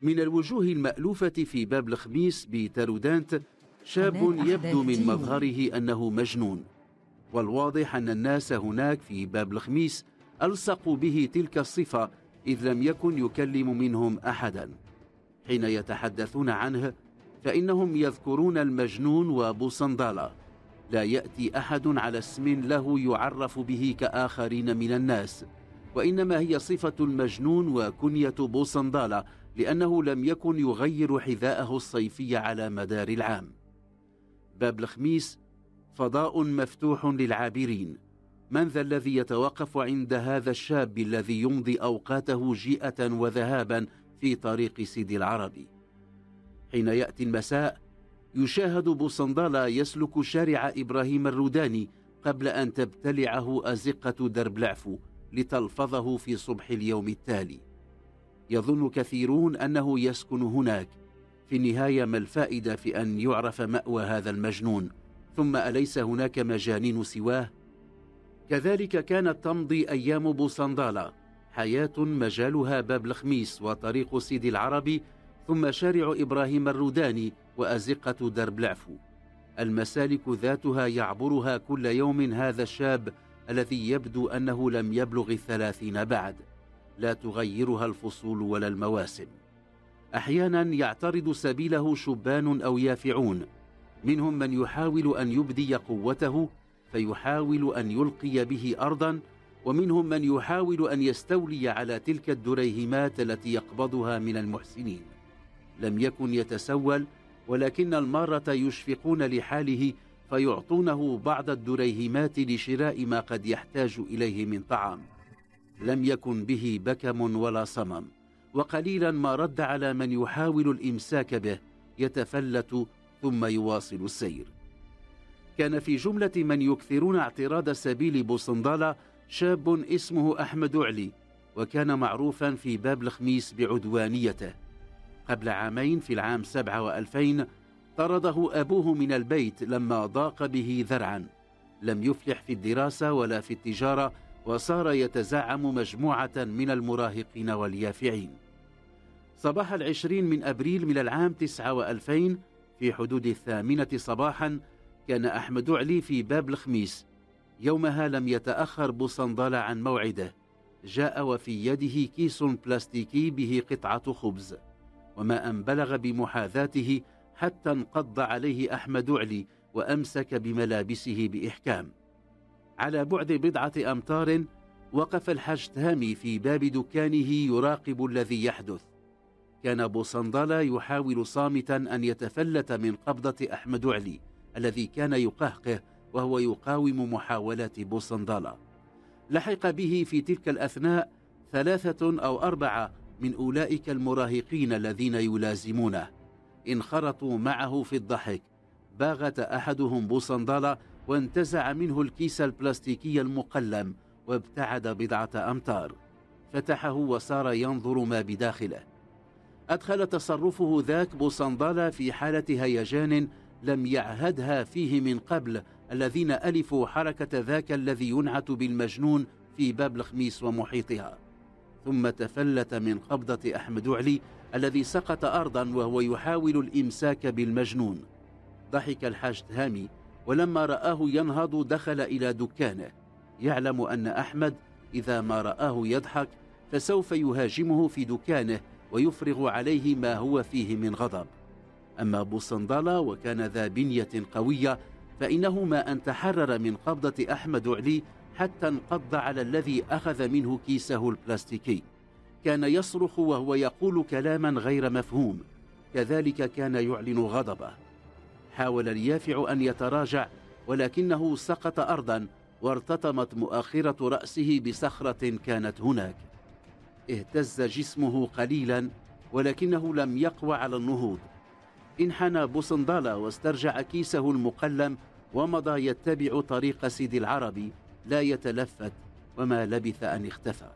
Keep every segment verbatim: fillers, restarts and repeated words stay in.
من الوجوه المألوفة في باب الخميس بتارودانت شاب يبدو من مظهره أنه مجنون، والواضح أن الناس هناك في باب الخميس ألصقوا به تلك الصفة إذ لم يكن يكلم منهم أحدا. حين يتحدثون عنه فإنهم يذكرون المجنون وبوصندالة. لا يأتي أحد على اسم له يعرف به كآخرين من الناس، وإنما هي صفة المجنون وكنية بوصندالة، لأنه لم يكن يغير حذاءه الصيفي على مدار العام. باب الخميس فضاء مفتوح للعابرين. من ذا الذي يتوقف عند هذا الشاب الذي يمضي أوقاته جيئة وذهابا في طريق سيدي العربي؟ حين يأتي المساء يشاهد بوصندالة يسلك شارع إبراهيم الروداني قبل أن تبتلعه أزقة درب العفو لتلفظه في صبح اليوم التالي. يظن كثيرون أنه يسكن هناك. في النهاية ما الفائدة في أن يعرف مأوى هذا المجنون؟ ثم أليس هناك مجانين سواه؟ كذلك كانت تمضي أيام بوصندالة، حياة مجالها باب الخميس وطريق سيدي العربي ثم شارع إبراهيم الروداني وأزقة درب العفو. المسالك ذاتها يعبرها كل يوم هذا الشاب الذي يبدو أنه لم يبلغ الثلاثين بعد. لا تغيرها الفصول ولا المواسم. أحيانا يعترض سبيله شبان أو يافعون، منهم من يحاول أن يبدي قوته فيحاول أن يلقي به أرضا، ومنهم من يحاول أن يستولي على تلك الدريهمات التي يقبضها من المحسنين. لم يكن يتسول، ولكن المارة يشفقون لحاله فيعطونه بعض الدريهمات لشراء ما قد يحتاج إليه من طعام. لم يكن به بكم ولا صمم، وقليلا ما رد على من يحاول الإمساك به، يتفلت ثم يواصل السير. كان في جملة من يكثرون اعتراض سبيل بوصندالة شاب اسمه أحمد علي، وكان معروفا في باب الخميس بعدوانيته. قبل عامين في العام سبعة وألفين طرده أبوه من البيت لما ضاق به ذرعا. لم يفلح في الدراسة ولا في التجارة، وصار يتزعم مجموعة من المراهقين واليافعين. صباح العشرين من أبريل من العام تسعة وألفين في حدود الثامنة صباحا كان أحمد علي في باب الخميس. يومها لم يتأخر بوصندالة عن موعده. جاء وفي يده كيس بلاستيكي به قطعة خبز، وما أن بلغ بمحاذاته حتى انقض عليه أحمد علي وأمسك بملابسه بإحكام. على بعد بضعة أمتار وقف الحاج تهامي في باب دكانه يراقب الذي يحدث. كان بوصندالة يحاول صامتا أن يتفلت من قبضة أحمد علي الذي كان يقهقه وهو يقاوم محاولات بوصندالة. لحق به في تلك الأثناء ثلاثة أو أربعة من أولئك المراهقين الذين يلازمونه. انخرطوا معه في الضحك. باغت أحدهم بوصندالة وانتزع منه الكيس البلاستيكي المقلم وابتعد بضعة أمتار. فتحه وصار ينظر ما بداخله. أدخل تصرفه ذاك بوصندالة في حالة هيجان لم يعهدها فيه من قبل الذين ألفوا حركة ذاك الذي ينعت بالمجنون في باب الخميس ومحيطها. ثم تفلت من قبضة أحمد علي الذي سقط أرضا وهو يحاول الإمساك بالمجنون. ضحك الحاج تهامي، ولما رآه ينهض دخل إلى دكانه، يعلم أن أحمد إذا ما رآه يضحك فسوف يهاجمه في دكانه ويفرغ عليه ما هو فيه من غضب. أما بوصندالة وكان ذا بنية قوية فإنه ما أن تحرر من قبضة أحمد علي حتى انقض على الذي أخذ منه كيسه البلاستيكي. كان يصرخ وهو يقول كلاما غير مفهوم، كذلك كان يعلن غضبه. حاول اليافع أن يتراجع ولكنه سقط أرضا وارتطمت مؤخرة رأسه بصخرة كانت هناك. اهتز جسمه قليلا ولكنه لم يقوى على النهوض. انحنى بوصندالة واسترجع كيسه المقلم ومضى يتبع طريق سيدي العربي لا يتلفت، وما لبث أن اختفى.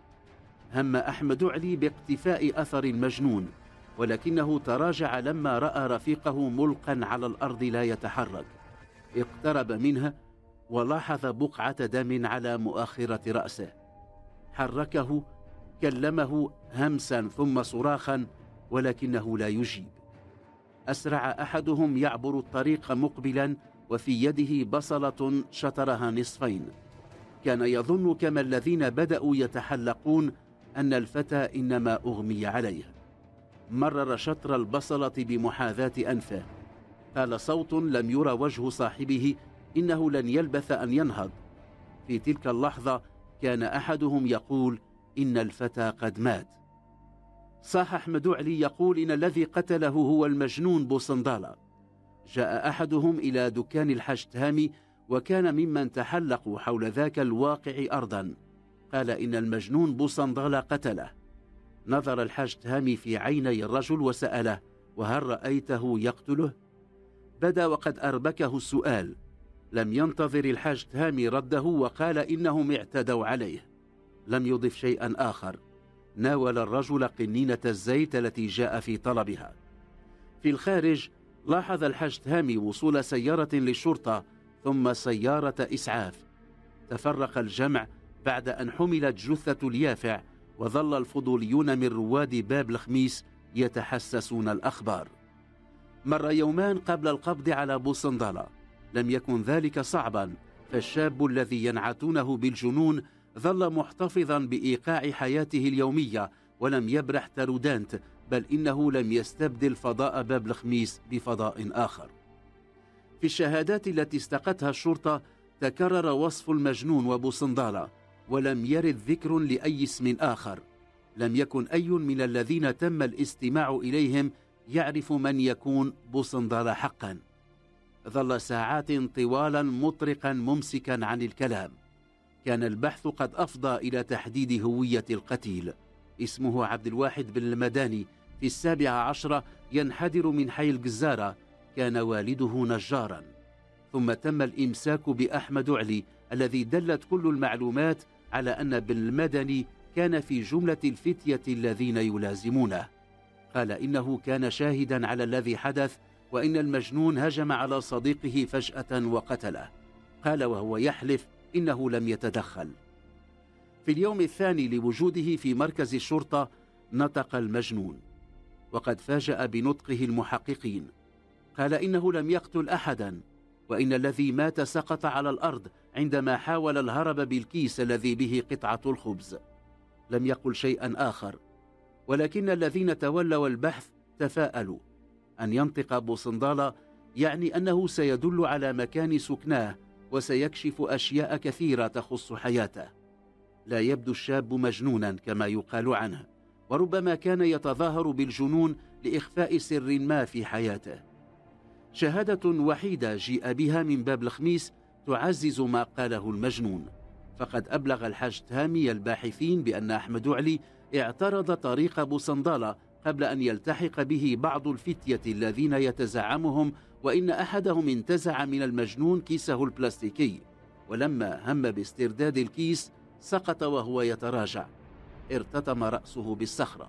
هم أحمد علي باقتفاء أثر المجنون، ولكنه تراجع لما رأى رفيقه ملقا على الأرض لا يتحرك. اقترب منه ولاحظ بقعة دم على مؤخرة رأسه. حركه، كلمه همسا ثم صراخا، ولكنه لا يجيب. أسرع أحدهم يعبر الطريق مقبلا وفي يده بصلة شطرها نصفين. كان يظن كما الذين بدأوا يتحلقون أن الفتى إنما أغمي عليه. مرر شطر البصلة بمحاذاة أنفه. قال صوت لم يرى وجه صاحبه إنه لن يلبث أن ينهض. في تلك اللحظة كان أحدهم يقول إن الفتى قد مات. صاح أحمد علي يقول إن الذي قتله هو المجنون بوصندالة. جاء أحدهم إلى دكان الحشتهامي وكان ممن تحلقوا حول ذاك الواقع أرضا. قال إن المجنون بوصندالة قتله. نظر الحشتهامي في عيني الرجل وسأله: وهل رأيته يقتله؟ بدا وقد أربكه السؤال. لم ينتظر الحشتهامي رده وقال إنهم اعتدوا عليه. لم يضف شيئا آخر. ناول الرجل قنينة الزيت التي جاء في طلبها. في الخارج لاحظ الحشتهامي وصول سيارة للشرطة ثم سيارة إسعاف. تفرق الجمع بعد أن حملت جثة اليافع، وظل الفضوليون من رواد باب الخميس يتحسسون الأخبار. مر يومان قبل القبض على بوصندالة. لم يكن ذلك صعبا، فالشاب الذي ينعتونه بالجنون ظل محتفظا بإيقاع حياته اليومية ولم يبرح ترودانت، بل إنه لم يستبدل فضاء باب الخميس بفضاء آخر. في الشهادات التي استقتها الشرطة تكرر وصف المجنون وبوصندالة، ولم يرد ذكر لأي اسم آخر. لم يكن أي من الذين تم الاستماع إليهم يعرف من يكون بوصندالة حقا. ظل ساعات طوالا مطرقا ممسكا عن الكلام. كان البحث قد أفضى إلى تحديد هوية القتيل. اسمه عبد الواحد بن المداني، في السابعة عشرة، ينحدر من حي الجزارة. كان والده نجارا. ثم تم الإمساك بأحمد علي الذي دلت كل المعلومات على أن بن المدني كان في جملة الفتية الذين يلازمونه. قال إنه كان شاهدا على الذي حدث، وإن المجنون هجم على صديقه فجأة وقتله. قال وهو يحلف إنه لم يتدخل. في اليوم الثاني لوجوده في مركز الشرطة نطق المجنون، وقد فاجأ بنطقه المحققين. قال إنه لم يقتل أحدا، وإن الذي مات سقط على الأرض عندما حاول الهرب بالكيس الذي به قطعة الخبز. لم يقل شيئا آخر، ولكن الذين تولوا البحث تفاءلوا. أن ينطق بوصندالة يعني أنه سيدل على مكان سكناه وسيكشف أشياء كثيرة تخص حياته. لا يبدو الشاب مجنونا كما يقال عنه، وربما كان يتظاهر بالجنون لإخفاء سر ما في حياته. شهادة وحيدة جيء بها من باب الخميس تعزز ما قاله المجنون، فقد أبلغ الحشتهامي الباحثين بأن أحمد علي اعترض طريق بوصندالة قبل أن يلتحق به بعض الفتية الذين يتزعمهم، وإن أحدهم انتزع من المجنون كيسه البلاستيكي، ولما هم باسترداد الكيس سقط وهو يتراجع. ارتطم رأسه بالصخرة.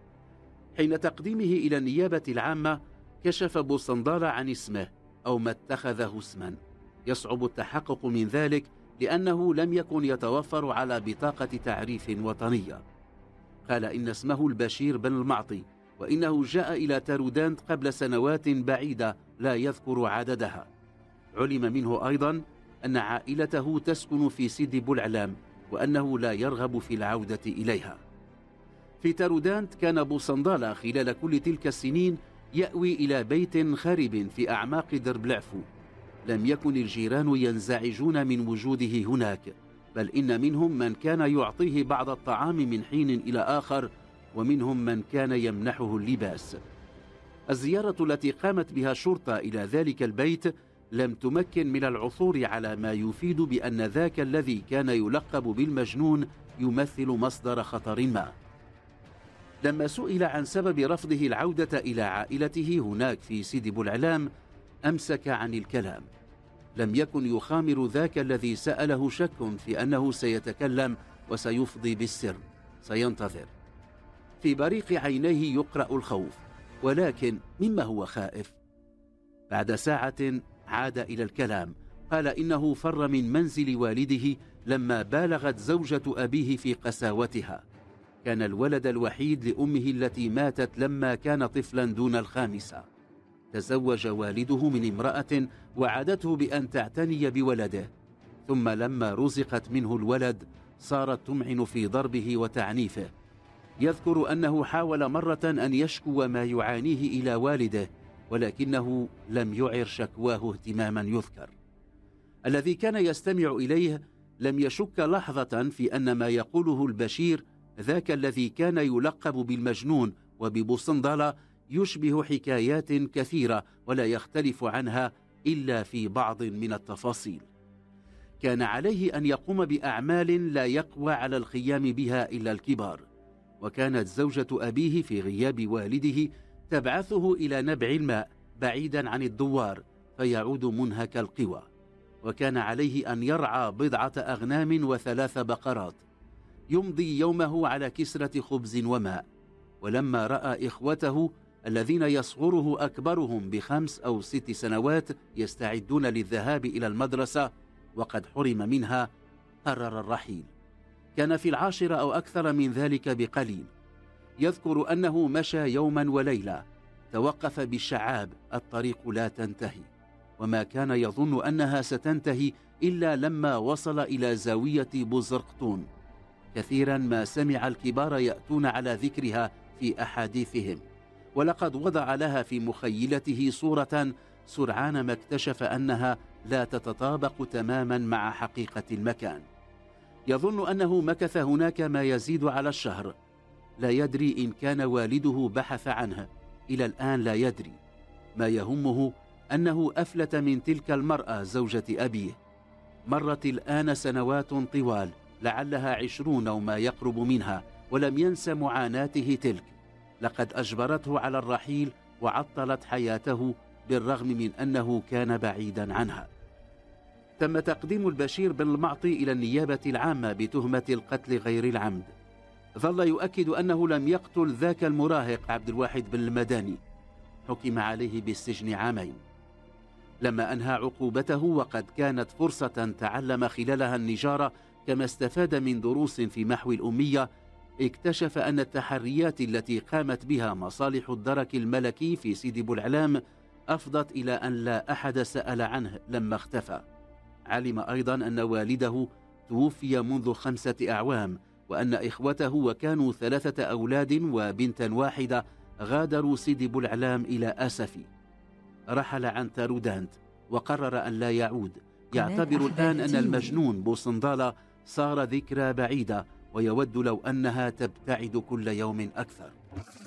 حين تقديمه إلى النيابة العامة كشف بوصندالة عن اسمه أو ما اتخذه اسما. يصعب التحقق من ذلك لأنه لم يكن يتوفر على بطاقة تعريف وطنية. قال إن اسمه البشير بن المعطي، وإنه جاء إلى ترودانت قبل سنوات بعيدة لا يذكر عددها. علم منه أيضا أن عائلته تسكن في سيدي بوالعلام، وأنه لا يرغب في العودة إليها. في ترودانت كان بوصندالة خلال كل تلك السنين يأوي إلى بيت خرب في أعماق درب العفو. لم يكن الجيران ينزعجون من وجوده هناك، بل إن منهم من كان يعطيه بعض الطعام من حين إلى آخر، ومنهم من كان يمنحه اللباس. الزيارة التي قامت بها الشرطة إلى ذلك البيت لم تمكن من العثور على ما يفيد بأن ذاك الذي كان يلقب بالمجنون يمثل مصدر خطر ما. لما سئل عن سبب رفضه العودة إلى عائلته هناك في سيدي بوالعلام أمسك عن الكلام. لم يكن يخامر ذاك الذي سأله شك في أنه سيتكلم وسيفضي بالسر. سينتظر. في بريق عينيه يقرأ الخوف، ولكن مما هو خائف؟ بعد ساعة عاد إلى الكلام. قال إنه فر من منزل والده لما بالغت زوجة أبيه في قساوتها. كان الولد الوحيد لأمه التي ماتت لما كان طفلا دون الخامسة. تزوج والده من امرأة وعدته بأن تعتني بولده، ثم لما رزقت منه الولد صارت تمعن في ضربه وتعنيفه. يذكر أنه حاول مرة أن يشكو ما يعانيه إلى والده، ولكنه لم يعر شكواه اهتماما يذكر. الذي كان يستمع إليه لم يشك لحظة في أن ما يقوله البشير ذاك الذي كان يلقب بالمجنون وببوصندلة يشبه حكايات كثيرة ولا يختلف عنها إلا في بعض من التفاصيل. كان عليه أن يقوم بأعمال لا يقوى على القيام بها إلا الكبار، وكانت زوجة أبيه في غياب والده تبعثه إلى نبع الماء بعيدا عن الدوار فيعود منهك القوى، وكان عليه أن يرعى بضعة أغنام وثلاث بقرات. يمضي يومه على كسرة خبز وماء. ولما رأى إخوته الذين يصغره أكبرهم بخمس أو ست سنوات يستعدون للذهاب إلى المدرسة وقد حرم منها، قرر الرحيل. كان في العاشرة أو أكثر من ذلك بقليل. يذكر أنه مشى يوما وليلة، توقف بالشعاب، الطريق لا تنتهي، وما كان يظن أنها ستنتهي إلا لما وصل إلى زاوية بوزرقطون. كثيرا ما سمع الكبار يأتون على ذكرها في أحاديثهم، ولقد وضع لها في مخيلته صورة سرعان ما اكتشف أنها لا تتطابق تماما مع حقيقة المكان. يظن أنه مكث هناك ما يزيد على الشهر، لا يدري إن كان والده بحث عنه، إلى الآن لا يدري. ما يهمه أنه أفلت من تلك المرأة زوجة أبيه. مرت الآن سنوات طوال، لعلها عشرون أو ما يقرب منها، ولم ينس معاناته تلك. لقد أجبرته على الرحيل وعطلت حياته بالرغم من أنه كان بعيدا عنها. تم تقديم البشير بن المعطي إلى النيابة العامة بتهمة القتل غير العمد. ظل يؤكد أنه لم يقتل ذاك المراهق عبد الواحد بن المداني. حكم عليه بالسجن عامين. لما أنهى عقوبته وقد كانت فرصة تعلم خلالها النجارة كما استفاد من دروس في محو الأمية، اكتشف أن التحريات التي قامت بها مصالح الدرك الملكي في سيدي بوالعلام أفضت إلى أن لا أحد سأل عنه لما اختفى. علم أيضا أن والده توفي منذ خمسة أعوام، وأن إخوته وكانوا ثلاثة أولاد وبنتا واحدة غادروا سيدي بوالعلام إلى آسفي. رحل عن تارودانت وقرر أن لا يعود. يعتبر الآن أن المجنون بوصندالة صار ذكرى بعيدة، ويود لو أنها تبتعد كل يوم أكثر.